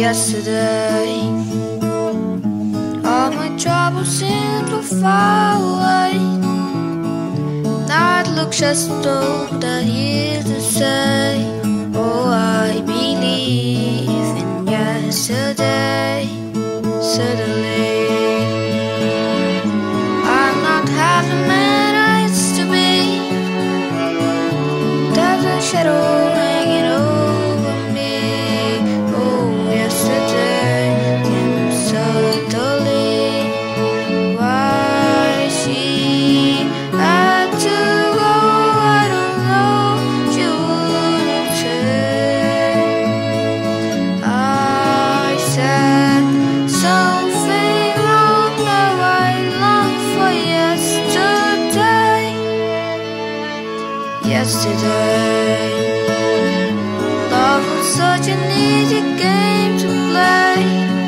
yesterday. All my troubles seem to far away. Now it looks as though that years to say, oh, I believe in yesterday. Suddenly I'm not half the man I used to be. There's a shadow hanging over me. Oh, yesterday came suddenly. Why she had to go, I don't know. She wouldn't say. I said something wrong, now I long for yesterday. Yesterday, love was such an easy game to play.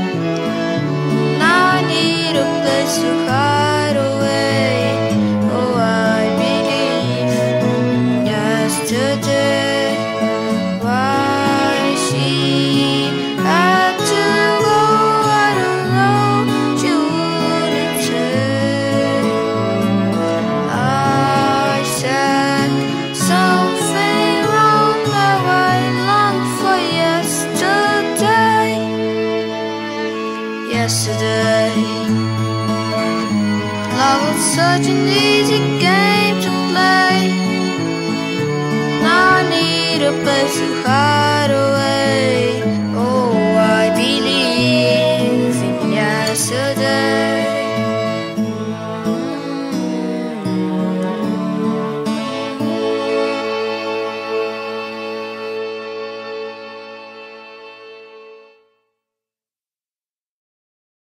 Now I need a place to hide away. Oh, I believe in yesterday. Why she had to go, I don't know. She wouldn't say. I said something wrong, now I long for yesterday. Yesterday, love was such an easy game to play. Now I need a place to hide.